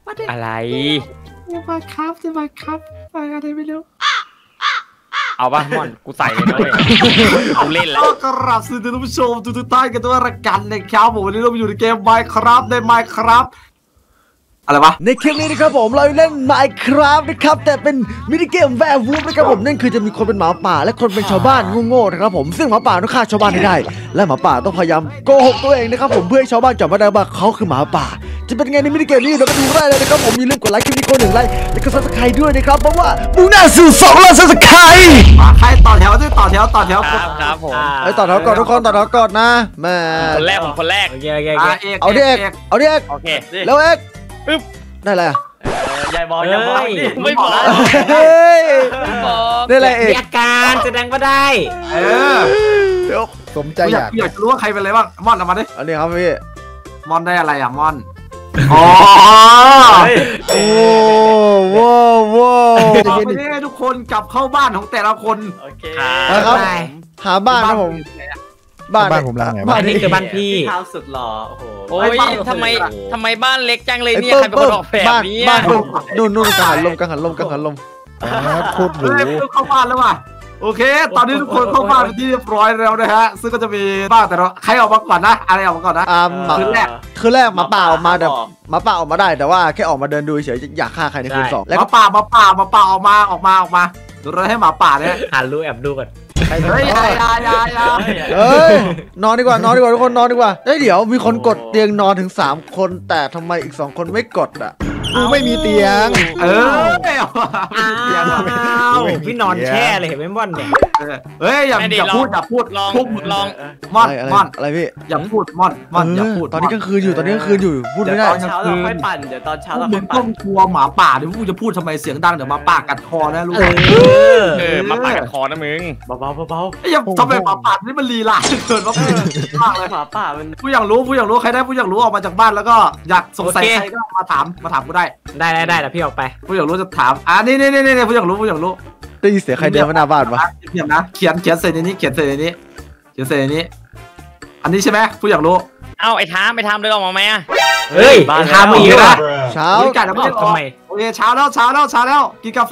อะไรจะมาครับมาอะไรไม่รู้เอาป่ะมอนกูใส่เลยนะเว้ยกูเล่นแล้วก็กราบสวัสดีท่านผู้ชมทุกท่านกันด้วยละกันนะครับผมวันนี้เราอยู่ในเกม Minecraft ใน Minecraft อะไรวะในคลิปนี้นะครับผมเราเล่น Minecraft นะครับแต่เป็นมินิเกมแวร์วูฟนะครับผมนั่นคือจะมีคนเป็นหมาป่าและคนเป็นชาวบ้านโง่ๆนะครับผมซึ่งหมาป่าต้องฆ่าชาวบ้านให้ได้และหมาป่าต้องพยายามโกหกตัวเองนะครับผมเพื่อให้ชาวบ้านจับไม่ได้ว่าเขาคือหมาป่าจะเป็นไงในมินิเกมนี้เราไปดูได้เลยนะครับผมอย่าลืมกดไลค์คลิปนี้1 ไลค์และก็ซับสไครต์ด้วยนะครับเพราะว่ามุ่งหน้าสู่2 ล้านซับสไครต์ใครต่อแถวด้วยต่อแถวครับผมต่อแถวก่อนทุกคนต่อแถวก่อนนะแม่คนแรกเอาดิเอกโอเคแล้วเอกปึ๊บได้อะไรอ่ะอย่าบอกไม่บอกได้อะไรเอกอาการแสดงว่าได้สมใจอยากจะรู้ว่าใครเป็นอะไรบ้างมอนเอามาดิอันนี้ครับพี่มอนได้อะไรอ่ะมอนอ๋อโอ้ว้าวต่อไปนี้ทุกคนกลับเข้าบ้านของแต่ละคนโอเคครับหาบ้านครับผมบ้านผมล่างไงบ้านนี้คือบ้านพี่ข้าวสุดหล่อโอ้ยทำไมบ้านเล็กจังเลยเนี่ยใครเป็นคนออกแบบนี้บ้านนู่นกังหันลมโคตรหรูเข้าบ้านแล้วว่ะโอเคตอนนี้ทุกคนเข้าบ้านเป็นที่เรียบร้อยแล้วนะฮะซึ่งก็จะมีบ้านแต่เราใครออกมาก่อนนะอะไรออกมาก่อนนะคือแรกมาป่าออกมาแต่มาป่าออกมาได้แต่ว่าแค่ออกมาเดินดูเฉยอยากฆ่าใครในคืน2 แล้วมาป่าออกมาดูเราให้หมาป่าเนี่ยหันรู้แอบดูก่อนเฮ้ยนอนดีกว่าทุกคนนอนดีกว่าเดี๋ยวมีคนกดเตียงนอนถึง3 คนแต่ทำไมอีก2 คนไม่กดอ่ะกูไม่มีเตียงพี่นอนแช่เลยเห็นไหมม่อนเนี่ยเฮ้ยอย่าพูดลองม่อนอะไรพี่อย่าพูดม่อนอย่าพูดตอนนี้กลางคืนอยู่พูดไม่ได้ตอนเช้าเราค่อยปั่นเดี๋ยวตอนเช้าเราค่อยปั่นกลัวหมาป่าเดี๋ยวพูดจะพูดทำไมเสียงดังเดี๋ยวหมาป่ากัดคอนะลูกหมาป่ากัดคอนะมึงเบาอย่าทำไมหมาป่านี่มันลีลาเกินมากเลยหมาป่ามันผู้อยากรู้ใครได้ผู้อยากรู้ออกมาจากบ้านแล้วก็อยากสงสัยใครก็มาถามกูได้แล้วพี่ออกไปผู้อยากรู้จะถามนี่ผู้อยากรู้ได้ยินเสียงใครเดินมาหน้าบ้านวะเขียนนะเขียนใส่ในนี้อันนี้ใช่ไหมผู้อยากรู้เอ้าไอ้ทามเดินออกมาไหมอ่ะเฮ้ยทามมาอีกแล้วเช้ากันแล้วทำไมโอเคเช้าแล้วกินกาแฟ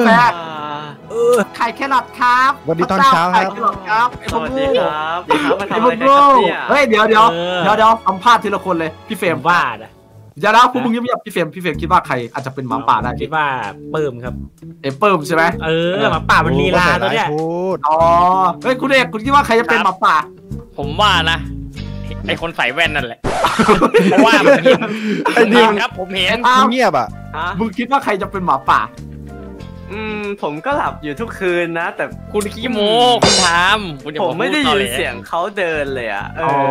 ไข่แครอทครับวันนี้ตอนเช้าครับสวัสดีครับมาทำอะไรกันเนี่ยเฮ้ยเดี๋ยวสัมภาษณ์ทีละคนเลยพี่เฟรมว่าอย่านะพวกมึงเงียบพี่เฟรมคิดว่าใครอาจจะเป็นหมาป่าได้คิดว่าเปิ่มครับเปิ่มใช่ไหมหมาป่ามันลีลาตัวเนี้ยอ๋อเฮ้ยคุณเอกคุณคิดว่าใครจะเป็นหมาป่าผมว่านะไอคนใส่แว่นนั่นแหละเพราะว่าผมเห็นครับผมเห็นเงียบอ่ะมึงคิดว่าใครจะเป็นหมาป่าผมก็หลับอยู่ทุกคืนนะแต่คุณขี้โม้คุณทำผมไม่ได้ยินเสียงเขาเดินเลยอ่ะ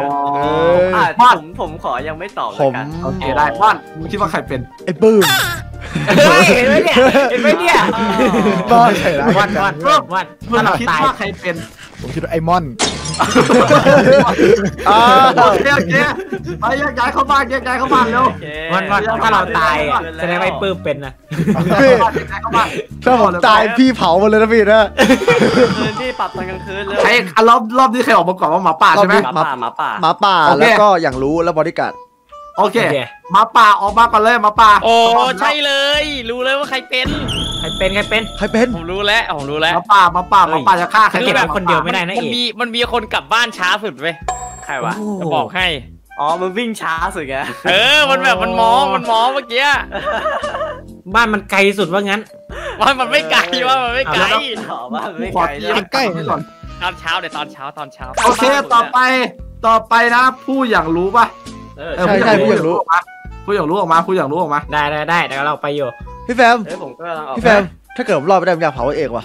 ผมขอยังไม่ตอบเลยกันโอเคได้พ่อนมึงคิดว่าใครเป็นไอ้ปื้มเห็นไหมเนี่ยบ้าใช่แล้ววันมึงคิดว่าใครเป็นผมคิดว่าไอ้มอนโอเคไปย้ายเข้าบ้านเร็ววันถ้าเราตายแสดงว่าไอ้ปื้มเป็นนะถ้าผมตายพี่เผามาเลยนะพี่นะพี่ปรับตอนกลางคืนเลยใครรอบนี้ใครออกมาก่อนว่าหมาป่าใช่ไหมหมาป่าแล้วก็อย่างรู้แล้วบริการโอเคหมาป่าออกมาก่อนเลยหมาป่าโอ้ใช่เลยรู้เลยว่าใครเป็นผมรู้แล้วหมาป่าจะฆ่าใครเก็บแบบคนเดียวไม่ได้นะมันมีคนกลับบ้านช้าสุดเว้ยใครวะจะบอกให้มันวิ่งช้าสุดไงมันแบบมันมองเมื่อกี้บ้านมันไกลสุดว่างั้นว่ามันไม่ไกลว่ามันไม่ไกลใกล้ตอนเช้าตอนเช้าโอเคต่อไปนะผู้อยากรู้ป่ะใช่ผู้อยากรู้ออกมาได้เดี๋ยวเราไปอยู่พี่แฟมถ้าเกิดรอดไม่ได้ผมอยากเผาเอกว่ะ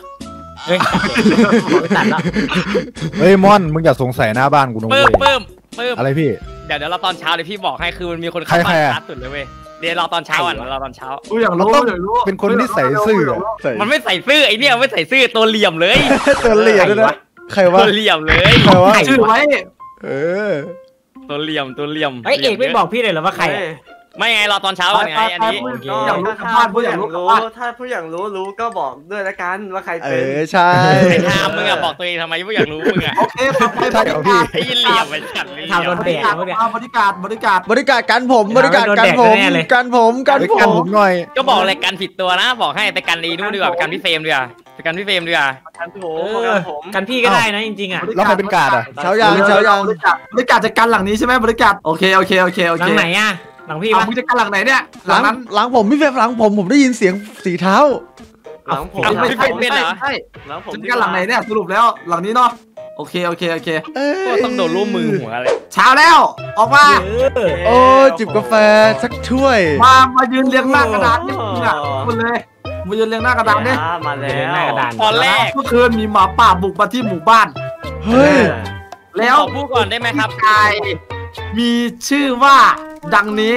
เฮ้ยมอนมึงอย่าสงสัยหน้าบ้านกูนะเว้ยเพิ่มอะไรพี่เดี๋ยวเราตอนเช้าเดี๋ยวพี่บอกให้คือมันมีคนเข้าบ้านช้าสุดเลยเว้ยเดี๋ยวเราตอนเช้าผู้อยากรู้เป็นคนที่ใส่ซื่อมันไม่ใส่ซื่อไอเนี่ยไม่ใส่ซื่อตัวเหลี่ยมเลยตัวเหลี่ยมด้วยนะใครวะตัวเหลี่ยมเลยใครวะชื่อไว้ตัวเหลี่ยมเอกไม่บอกพี่เลยเหรอว่าใครไม่ไงรอตอนเช้าก่อนไงอันนี้อยากรู้กลับบ้านผู้อยากรู้กลับบ้านถ้าผู้อยากรู้ก็บอกด้วยละกันว่าใครเอเป็นอใช่ไอ้ทามมึงอะบอกตัวเองทำไมไม่อยากรู้มึงอะโอเคต่อไปบริการไอ้ยินเหลี่ยมไปฉันเลยทำโดนบแดริกการเมื่อกี้บริการบริการบริการกันผมบริการกันผมโดนแดกแน่เลยกันผมกันไปผกันมผมหน่อยก็บอกเลยกันผิดตัวนะบอกให้ไปกันดีนู่นดีกว่าไปกันพี่เฟรมดีกว่าไปกันพี่เฟรมดีกว่ากันโถเออกันพี่ก็ได้นะจริงๆอ่ะแล้วใครเป็นกาดอ่ะเช้ายางเช้ายางบริการจะกันหลังนี้ใช่ไหมบริการโอเคโอเคโอเคโอหลัเคงไหนอ่ะหลังพี่เอาปะมึงจะกันหลังไหนเนี่ยหหลัลังงนั้นหลังผมพี่เฟฟหลังผมได้ยินเสียงสีเท้าหลังผมไม่ใช่เป็นเหรอใช่หลังผมจะกันหลังไหนเนี่ยสรุปแล้วหลังนี้เนาะโอเคโอเคโอเคเอ้ยก็ต้องโดนร่วมมือหัวอะไรเช้าแล้วออกมาโอ้จิบกาแฟสักถ้วยมายืนเรียงหน้ากระดานนี่มึงอ่ะคุณเลยมายืนเรียงหน้ากระดานนี่มาแล้เดินหน้ากระวดานตอนแรกเมื่อคืนมีหมาป่าบุกมาที่หมู่บ้านเฮ้ยแล้ขวอพูดก่อนได้ไหมครับชายมีชื่อว่าดังนี้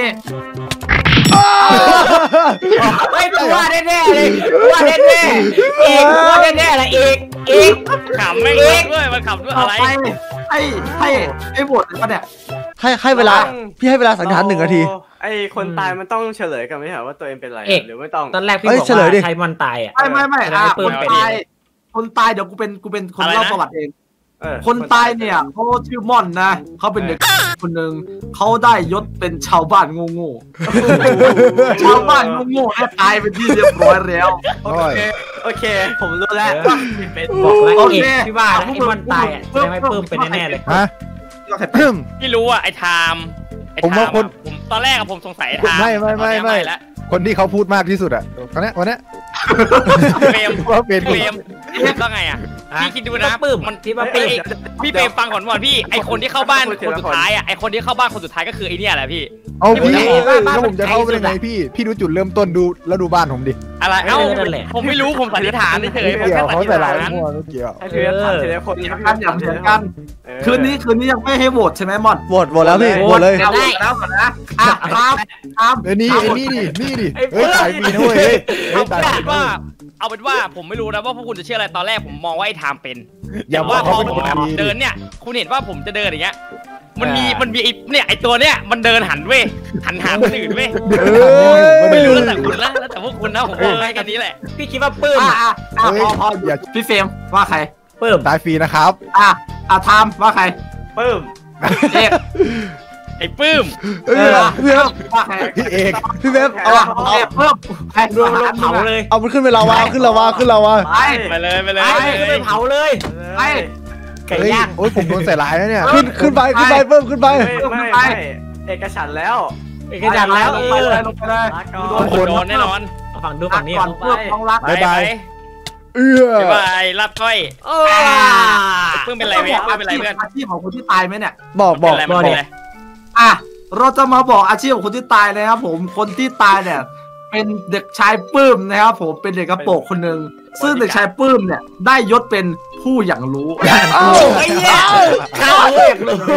เฮ้ยกูว่าแน่ๆเลยกูว่าแน่ๆเอกกูว่าแน่ๆเลยเอกขำไม่งด้วยมันขำด้วยต่ออะไรไปให้บทเลยปะเนี่ยให้เวลาพี่ให้เวลาสังหาร1 นาทีไอ้คนตายมันต้องเฉลยกันไหมเหรอว่าตัวเองเป็นอะไรหรือไม่ต้องตอนแรกพี่เอ้ยบอกเฉลยดิว่าใครมันตายอ่ะไม่แสดงว่าปืคน นเป็นตายคนตายเดี๋ยวกูเป็นคนอะไรนะเล่าประวัติเอง คนตายเนี่ยเขาชื่อม่อนนะเขาเป็นเด็กคนหนึ่งเขาได้ยศเป็นชาวบ้านโง่ๆชาวบ้านโง่ๆได้ตายเป็นที่เรียบร้อยแล้วโอเคผมรู้แล้วเป็นบอกแล้วโอเอเคกพี่ว่านะไอ้มันตายอ่ะแสดงว่าปื้มเป็นแน่ๆเลยฮะพี่รู้อ่ะไอ้ไทม์ผมตอนแรกอะผมสงสัยไอ้ไทม์ไม่แล้วคนที่เขาพูดมากที่สุดอ่ะวันนี้เฟรมว่าเป็นเฟรมก็ไงอ่ะพี่คิดดูนะปื้มมันที่ว่าปื้มพี่เฟรมฟังก่อนว่าพี่ไอคนที่เข้าบ้านคนสุดท้ายอ่ะไอคนที่เข้าบ้านคนสุดท้ายก็คือไอเนี่ยแหละพี่เอาพี่แล้วผมจะเข้าไปได้ไงพี่ดูจุดเริ่มต้นดูแล้วดูบ้านผมดิอะไรเอ้านั่นแหละผมไม่รู้ผมสันนิษฐานเฉยๆผมเกี่ยแค่วสันเขานิษแต่หลายฐานมั่วไม่เกี่ยวให้เธอถามทีละคนอย่ากันอย่าเถียงกันคืนนี้ยังไม่ให้โหวตใช่ไหมม่อนโหวตแล้วพี่โหวตเลยเอาแล้วก่อนนะครับนี่ดิเฮ้ยตายปีนะเว้ยเฮ้ยตายเอาเป็นว่าผมไม่รู้นะว่าพวกคุณจะเชื่ออะไรตอนแรกผมมองว่าไอ้ไทม์เป็นอย่าแต่ว่าว่าพเขาอเป็นผมคนดีเดินเนี่ยคุณเห็นว่าผมจะเดินอย่างเงี้ยมันมีไอ้เนี่ยไอ้ตัวเนี่ยมันเดินหันเว้ยหันหาคนอื่นเว้ยไม่รู้แล้วแต่คุณนะแล้วแต่พวกคุณนะผมบอกให้กันนี้แหละพี่คิดว่าปื้มพอพี่เฟรมว่าใครปื้มตายฟรีนะครับไทม์ว่าใครปึ้มเอกไอ้ปื้มพี่เฟฟว่าใครพี่เอกพี่เฟฟเอาเพิ่มใครรวมเผาเลยเอามันขึ้นไปลาวาขึ้นลาวาไปเลยไปเลยไปเผาเลยไปไก่ย่างโอ้ยผมโดนใส่ร้ายแล้วเนี่ยขึ้นไปเพิ่มขึ้นไปไม่เอกฉันแล้วเอกจันแล้วลงไปเลยลงไปเลยโดนแน่นอนฝั่งดูฝั่งนี้ก่อนเพิ่มต้องรักไปไปเอื้อไปรับก้อยปื้มเป็นไรเว้ยปื้มเป็นไรเพื่อนอาชีพของคนที่ตายไหมเนี่ยบอกเป็นไรเราจะมาบอกอาชีพของคนที่ตายเลยครับผมคนที่ตายเนี่ยเป็นเด็กชายปื้มนะครับผมเป็นเด็กกระโปรงคนหนึ่งซึ่งเด็กชายปื้มเนี่ยได้ยศเป็นผู้อย่างรู้เอ้าไอ้เหี้ยข้าวเอกเลย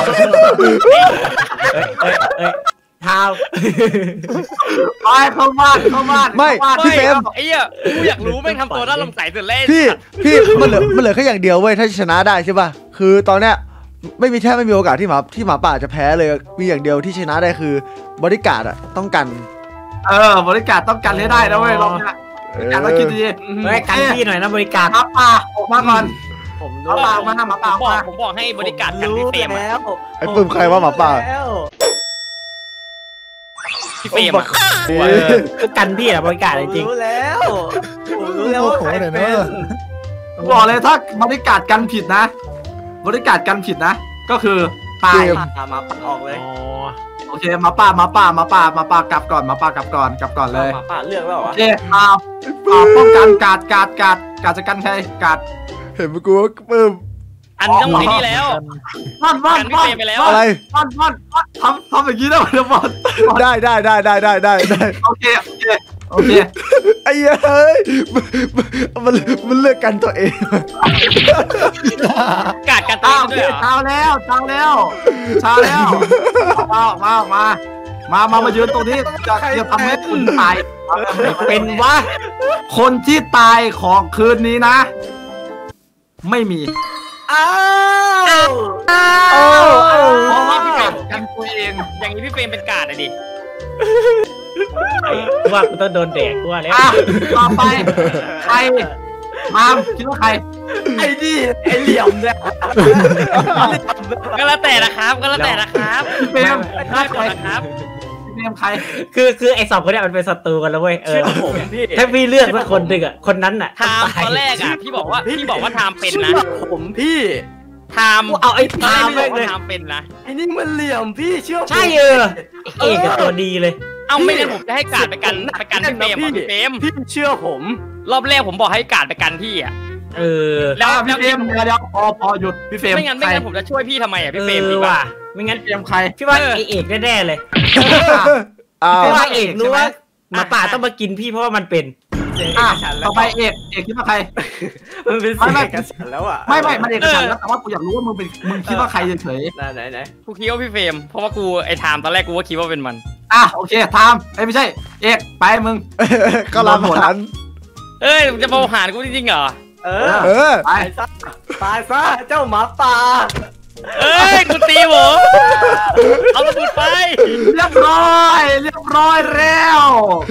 เท้าไปเข้าบ้านไม่พี่เฟรมไอ้เหี้ยกูอยากรู้แม่งทำตัวน่าสงสัยสุดเลยพี่มันเหลือแค่อย่างเดียวเว้ยถ้าชนะได้ใช่ป่ะคือตอนเนี้ยไม่มีโอกาสที่หมาป่าจะแพ้เลยมีอย่างเดียวที่ชนะได้คือบริการอะต้องกันบริการต้องกันให้ได้นะเว้ยรอบนี้บริการต้องคิดดีเฮ้ยกันพี่หน่อยนะบริการหมาป่าออกมาก่อนผมหมาป่ามาหมาป่ามาผมบอกให้บริการกันพี่เฟรมแล้วไอ้ปื้มใครว่าหมาป่าพี่เฟรมอะกันพี่อะบริการจริงรู้แล้วผมรู้แล้วว่าใครเป็นบอกเลยถ้าบริการกันผิดนะ บริการกันผิดนะ ก็คือตายมาปัดออกเลยอ๋อโอเคหมาป่ากลับก่อนกลับก่อนเลยมาปัดเลือกแล้วเหรโออเคป้องกันการจะกันใครการเห็นไหมกูว่าปื้มอันนี้ต้องไอ้นี่แล้วว่านกันพี่เฟรมไปแล้วอะไรว่านทำอย่างนี้ได้ไหมบอลได้โอเคไอ้เฮ้ยมันเลือกกันตัวเองกาดกันตัวอ้าวด้วยเหรอเช้าแล้วมายืนตรงนี้จะทำให้คุณตายเป็นวะคนที่ตายของคืนนี้นะ ไม่มีอ้าวเพราะว่าพี่เฟรมกันตัวเองอย่างนี้พี่เฟรมเป็นกาดอะดิว่ากูต้องโดนแดกกูว่าแล้วต่อไปใครมามคิดว่าใครไอ้นี่ไอ้เหลี่ยมเนี่ยก็แล้วแต่นะครับก็แล้วแต่นะครับพี่เฟรมได้หมดนะครับพี่เฟรมใครคือไอ้สองคนเนี้ยมันเป็นศัตรูกันแล้วเว้ยเชื่อเออผมพี่ถ้าพี่เลือกสักคนหนึ่งอ่ะคนนั้นอ่ะไทม์ตอนแรกอ่ะพี่บอกว่าไทม์เป็นนะผมพี่ไทม์เอาไอ้ตอนทาแรกมพี่ไปบอกเลยว่าไทม์เป็นนะไอ้นี่มันเหลี่ยมพี่เชื่อผมใช่เอกกับตัวดีเลยเอาไม่งั้นผมจะให้การดไปกันพี่เฟรมอ่ะพี่เฟรมพี่เชื่อผมรอบแรกผมบอกให้การดไปกันพี่อ่ะเออแล้วพี่เฟรมเดี๋ยวพอหยุดพี่เฟรมไม่งั้นผมจะช่วยพี่ทำไมอ่ะพี่เฟรมเอดีอกว่าว่ะไม่งั้นพี่เฟรมใครพี่ว่าไอเอกแน่ๆเลยอ้าวพี่ว่าเอกรู้ว่าหมาป่าต้องมากินพี่เพราะว่ามันเป็นต่อไปเอกคิดว่าใครมันเป็นเสียงกันสันแล้วอ่ะไม่มันเอกฉันท์แล้วแต่ว่ากูอยากรู้ว่ามึงคิดว่าใครเฉยไหนกูคิดว่าพี่เฟรมเพราะว่ากูไอ้ไทม์ตอนแรกกูก็คิดว่าเป็นมันโอเคไทม์ไม่ใช่เอกไปมึงก็รับผ่านเอ้ยมึงจะมาหารกูจริงๆเหรอเอเออไปตายซะเจ้าหมาป่าเอ้ยกูตีผมเอาระเบิดไปเรียบร้อยแล้ว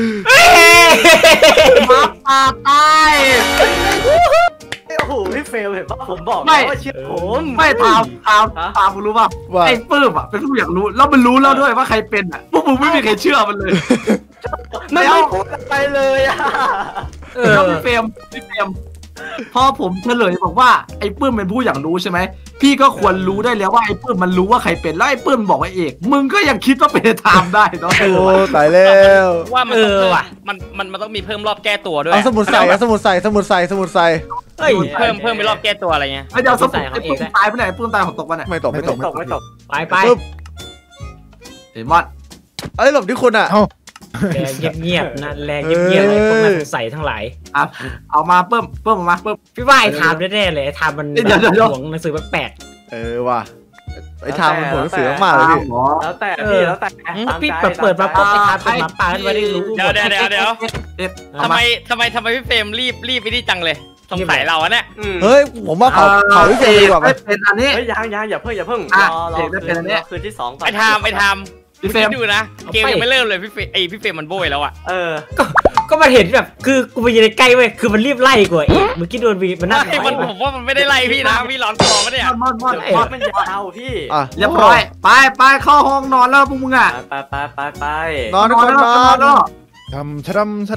หมาป่าตายโอ้โหพี่เฟลเห็นป่ะผมบอกแล้วว่าเชื่อผมไม่ทำมึงรู้ป่ะว่าไอ้ปื้มเป็นผู้อยากรู้แล้วมันรู้แล้วด้วยว่าใครเป็นพวกมึงไม่มีใครเชื่อมันเลยไม่พูดอะไรเลยอ่ะแล้วพี่เฟรมพอผมเฉลยบอกว่าไอ้ปื้มเป็นผู้อยากรู้ใช่ไหมพี่ก็ควรรู้ได้แล้วว่าไอ้ปื้มมันรู้ว่าใครเป็นแล้วไอ้ปื้มบอกว่าเอกมึงก็ยังคิดว่าเป็นไทม์ได้เนาะโอ้ตายแล้วว่ามันต้องมันต้องมีเพิ่มรอบแก้ตัวด้วยเอาสมุดใส่สมุดใส่เฮ้ยเพิ่มไปรอบแก้ตัวอะไรเงี้ยไอ้เดี๋ยวสมมติไอ้ปื้มตายไปไหนไอ้ปื้มตายของตกไปไหนไม่ตกไม่ตกไปเห็นมอดเอ้ยหลบที่คุณอ่ะแรงเงียบๆนะแรงเงียบๆไอ้พวกน่าสงสัยทั้งหลายเอามาปื้มออกมาปื้มพี่ว่าไอ้ทามแน่ๆเลยไอ้ทามมันเดี๋ยวหวงหนังสือแปลกว่ะไอ้ทางมันผลเสือมากเลยพี่หมอแล้วแต่พี่แล้วแต่ๆพี่เปิดมาปุ๊บไอ้ทามเป็นหมาป่าขึ้นมาได้รู้เดี๋ยวเอ็ดทำไมพี่เฟรมรีบไปที่จังเลยสงสัยเราอะเนี่ยเฮ้ยผมว่าเขาพี่เฟรมดีกว่าไหมเป็นอันนี้เฮ้ยยังอย่าเพิ่งรอคืนที่2ก่อนไอ้ไทม์พี่เฟรมดูนะเกมยังไม่เริ่มเลยพี่เฟรมมันโบยแล้วอะก็มาเห็นแบบคือกูไปยืนใกล้เว้ยคือมันรีบไล่กูเอ๊ะเมื่อกี้โดนวีมันนั่งผมว่ามันไม่ได้ไล่พี่นะพี่ร้อนคอไม่ได้มอดมันยาวพี่เรียบร้อยไปเข้าห้องนอนแล้วพวกมึงอ่ะไปนอนทุกคนนอนชะดำ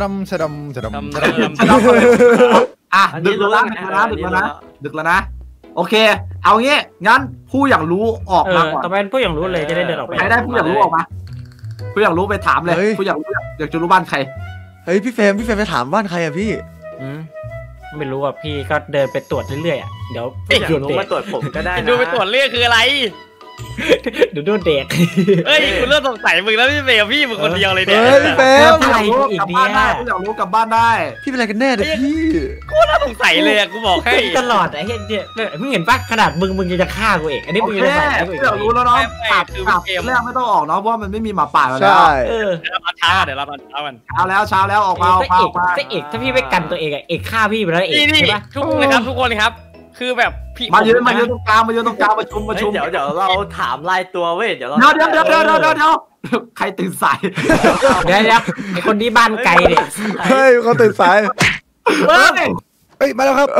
ดึกแล้วนะโอเคเอางี้งั้นผู้อยากรู้ออกมาก่อนต่อไปผู้อย่างรู้เลยจะได้เดินออกไปใครได้ผู้อยากรู้ออกมาผู้อยากรู้ไปถามเลยผู้อยากรู้อยากจะรู้บ้านใครเฮ้ยพี่เฟรมไปถามบ้านใครอะพี่ไม่รู้อ่ะพี่ก็เดินไปตรวจเรื่อยๆอ่ะเดี๋ยวอยากรู้มาตรวจผมก็ได้นะดูไปตรวจเลือดคืออะไรเดี๋ยวโดนเด็กเอ้ยกูเริ่มสงสัยมึงแล้วพี่เฟรมพี่มึงคนเดียวเลยเนี่ยเฮ้ยพี่เฟรมผู้อยากรู้กลับบ้านได้ผู้อยากรู้กลับบ้านได้พี่เป็นอะไรกันแน่เนี่ยพี่กูน่าสงสัยเลยอะกูบอกให้ตลอดไอ้เหี้ยเนี่ยมึงเห็นปะขนาดมึงยังจะฆ่ากูเองอันนี้โอมึงเคยังจะใส่ให้กูผู้อีกอยากรู้แล้วเนาะแรกไม่ต้องออกเนาะเพราะมันไม่มีหมาป่าแล้วใช่เออเดี๋ยวเราตอนเช้ากันเช้าแล้วออกมาถ้าเอกถ้าพี่ไม่กันตัวเองอะเอกฆ่าพี่ไปแล้วเอกนี่ใช่ปะทุกคนนะครับทุกคนครับคือแบบพี่มายืนตรงกลางประชุมเดี๋ยวเราถามรายตัวเว้ยเดี๋ยวใครตื่นสายเดี๋ยวไอ้คนที่บ้านไกลเนี่ยเฮ้ยเขาตื่นสายเฮ้ยมาแล้วครับ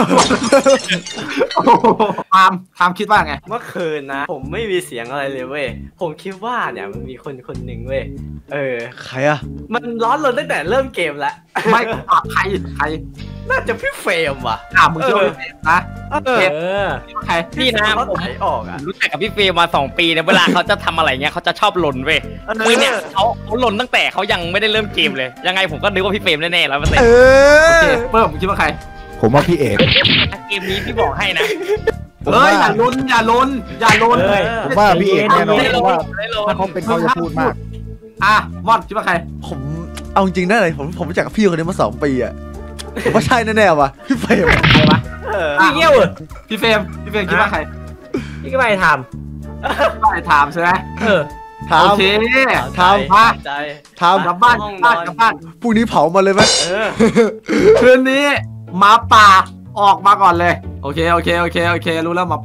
ทามคิดว่าไงเมื่อคืนนะผมไม่มีเสียงอะไรเลยเว้ยผมคิดว่าเนี่ยมันมีคนหนึ่งเว้ยใครอะมันร้อนรนตั้งแต่เริ่มเกมแล้วไม่ใครน่าจะพี่เฟรมว่ะมึงเชื่อนะ ใครพี่นะเขาผมไหลออกอ่ะรู้จักกับพี่เฟรมมา2 ปีเนี่ยเวลาเขาจะทำอะไรเงี้ยเขาจะชอบหล่นเว้ยคือเนี่ยเขาหล่นตั้งแต่เขายังไม่ได้เริ่มเกมเลยยังไงผมก็นึกว่าพี่เฟรมแน่ๆแล้วมันเอโอเคอเพิ่มคิดว่าใครผมว่าพี่เอกเกมนี้พี่บอกให้นะเฮ้ยอย่าล้นผมว่าพี่เอกแน่นอนเพราะว่าได้ลงถ้าเขาเป็นเขาจะพูดมากมอนคิดว่าใครผมเอาจริงได้เลยผมรู้จักกับพี่คนนี้มา2 ปีอะผมว่าใช่แน่ๆว่ะพี่เฟรมใครวะพี่เงี้ยวเหรอพี่เฟรมคิดว่าใครพี่ก็ไปทไปถามใช่ไหมำถามโอเคถามใจถามกลับบ้านพรุ่งนี้เผามาเลยไหมคืนนี้หมาป่าออกมาก่อนเลยโอเครู้แล้วหมาป่า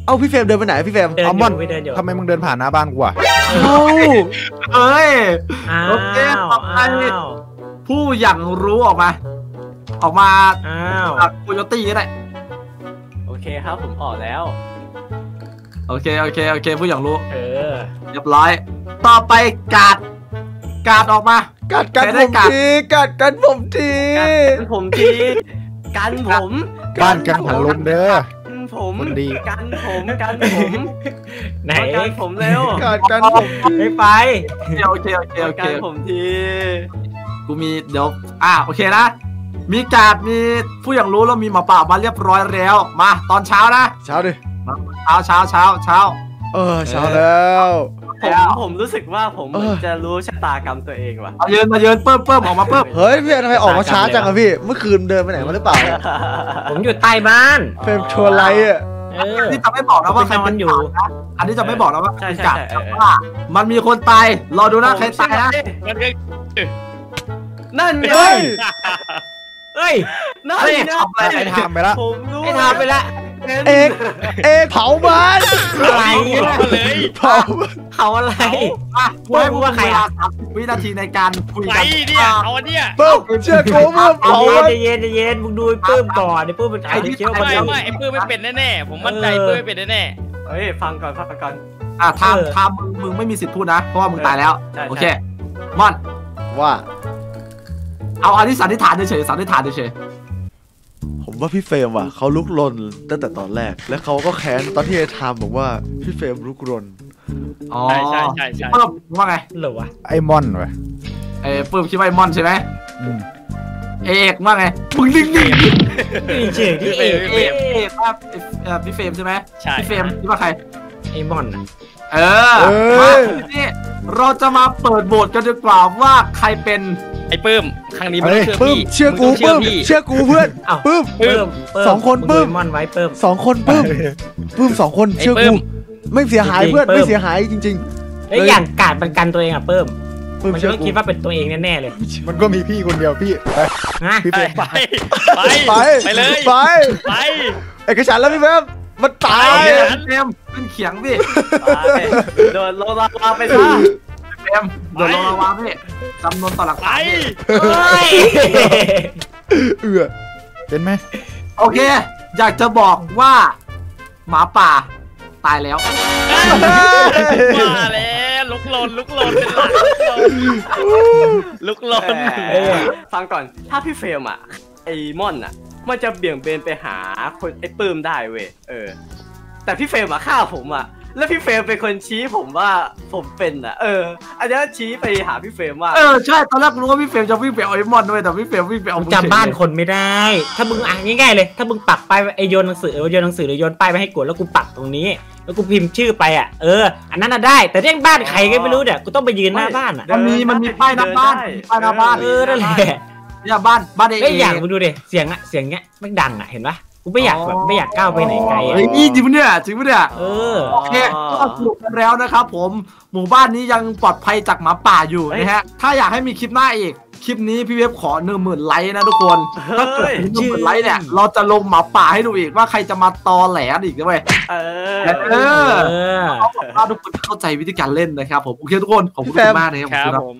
เอ้าพี่เฟรมเดินไปไหนพี่เฟรมเดินอัลอมอนยู่ไม่เดินอยู่ทำไมมึงเดินผ่านหน้าบ้านกูอ่ะเอ้าเอ้ยอ้าวโอเคต่อไปอ้าวผู้อย่างรู้ออกมาอ้าวจากโคโยตี้ก็ได้โอเคครับผมออกแล้วโอเคผู้อย่างรู้เออเรียบร้อย ต่อไปกาดออกมากัดกันใครผได้มกัดทีกัดกันผมทีกันผมทีกันผมบ้านกันผันลมเด้อกันผมคนดีกันผมกันผมไหนมากันผมเร็วกัดกันผมทีไม่ไปโอเคกันผมทีกูมีเดี๋ยวโอเคนะ มีกาดมีผู้อย่างรู้แล้วมีหมาป่ามาเรียบร้อยแล้วมาตอนเช้านะเช้าดิเช้าเช้าแล้วผมรู้สึกว่าผมเหมือนจะรู้ชะตากรรมตัวเองว่ะมาเยินเพิ่มออกมาเพิ่มเฮ้ยพี่ทำไมออกมาช้าจังอะพี่เมื่อคืนเดินไปไหนมาหรือเปล่าผมอยู่ใต้บ้านเฟรมชวนไลท์อะเออนี่จะไม่บอกนะว่าใครเป็นอยู่กาดนะอันนี้จะไม่บอกนะว่าใช่เป็นใช่กาดใช่ว่ามันมีคนตายรอดูนะใครตายนะมันก็นั่นไงเฮ้ยเฮ้ยนั่นเฮ้ยไงทำอะไรไอ้ทำไปละผมรู้ไอ้ทำไปละเอกเผาบ้านอะไรบอกนะมาเลยเผาเขาอะไรกูให้พวกว่าใครเวลาอะ 30 วินาทีในการคุยใครกันเนี่ยเอาอันเนี่ยเปิ้มเชื่อกูเปิ้มเผาบ้านใจเย็นมึงดูไอ้ปื้มก่อนไอ้ปื้มมันไอ้ที่เชี่ยวมันไม่ไอ้ปื้มไม่เป็นแน่ๆผมมั่นใจปื้มไม่เป็นแน่เฮ้ยฟังก่อนทามมึงไม่มีสิทธิ์พูดนะ เพราะว่ามึงตายแล้วใช่โอเคมอนว่าเอาอันนี้สันนิษฐานเฉยผมว่าพี่เฟรมว่ะเขาลุกลนตั้งแต่ตอนแรก และเขาก็แค้นตอนที่ไอ้ไทม์บอกว่าพี่เฟรมลุกลนอ๋อใช่เพิ่มว่าไงเหรอวะไอ้มอนเว้ยเพิ่มคิดว่าไอ้มอนใช่ไหมอืมเอกว่าไงมึงนิ่งนี่เฉยที่เอกเอกว่าพี่เฟรมใช่ไหมใช่พี่เฟรมคิดว่าใครไอ้มอนอะมาที่เราจะมาเปิดโหวตกันดีกว่าว่าใครเป็นไอ้ปื้มครั้งนี้ไม่ต้องเชื่อปึ้มพี่เชื่อกูมึงต้งปึ้มพี่เชื่อกูเพื่อนอ้าวปึ้ม สองคนมึปึ้มดูไอ้มอนไว้เพิ่มสองคนปึ้มปึ้มสองคนเชื่อกูไม่เสียหายเพื่อนไม่เสียหายจริงไอ้ยอย่างกาดประกันตัวเองอะเพิ่มๆปึ้มมันเชื่อต้องกูคิดว่าเป็นตัวเองแน่ๆเลยมันก็มีพี่คนเดียวพี่ไปนะพี่เฟรมไปไปไปไปเลยไปไปเอกฉันท์แล้วพี่เฟรมมันตายเฟรมเป็นเขียงพี่ไปโดนโลลาไปซะเฟรมโดนลงมาวางพี่จำนวนต่อหลักไปฐานพี่เฮ้ยเอือเป็นไหมโอเค อยากจะบอกว่าหมาป่าตายแล้วมาแล้วลุกลนเป็นหลักลุกลนฟังก่อนถ้าพี่เฟรมไอ้มอนมันจะเบี่ยงเบนไปหาคนไอ้ปื้มได้เว้ยแต่พี่เฟรมฆ่าผมแล้วพี่เฟรมเป็นคนชี้ผมว่าผมเป็นอันนี้ชี้ไปหาพี่เฟรมว่าใช่ตอนแรกรู้ว่าพี่เฟรมจะวิ่งไปเอาไอ้มอนด้วยแต่พี่เฟรมวิ่งไปเอาจำบ้านคนไม่ได้ ถ้ามึงอ่านง่ายๆเลย ถ้ามึงปักไปไอโยนหนังสือหรือโยนป้ายไปให้กดแล้วกูปักตรงนี้ แล้วกูพิมพ์ชื่อไปอันนั้นได้ แต่เรื่องบ้านใครก็ไม่รู้เนี่ยกูต้องไปยืนหน้าบ้านมันมีป้ายหน้าบ้านป้ายหน้าบ้านนั่นแหละเนี่ยบ้านเองไม่อยากมึงดูดิเสียงเงี้ยไม่ดังเห็นปะกูไม่อยากไม่อยากก้าวไปไหนไกลเฮ้ยจริงปะเนี่ยจริงปะเนี่ย โอเคก็สรุปกันแล้วนะครับผมหมู่บ้านนี้ยังปลอดภัยจากหมาป่าอยู่นะฮะถ้าอยากให้มีคลิปหน้าอีกคลิปนี้พี่เว็บขอ 10,000 ไลค์นะทุกคนถ้าเกิด 10,000 ไลค์เนี่ยเราจะลงหมาป่าให้ดูอีกว่าใครจะมาตอแหลอีกด้วยถ้าทุกคนเข้าใจวิธีการเล่นนะครับผมโอเคทุกคนขอบคุณมากนะครับครับผม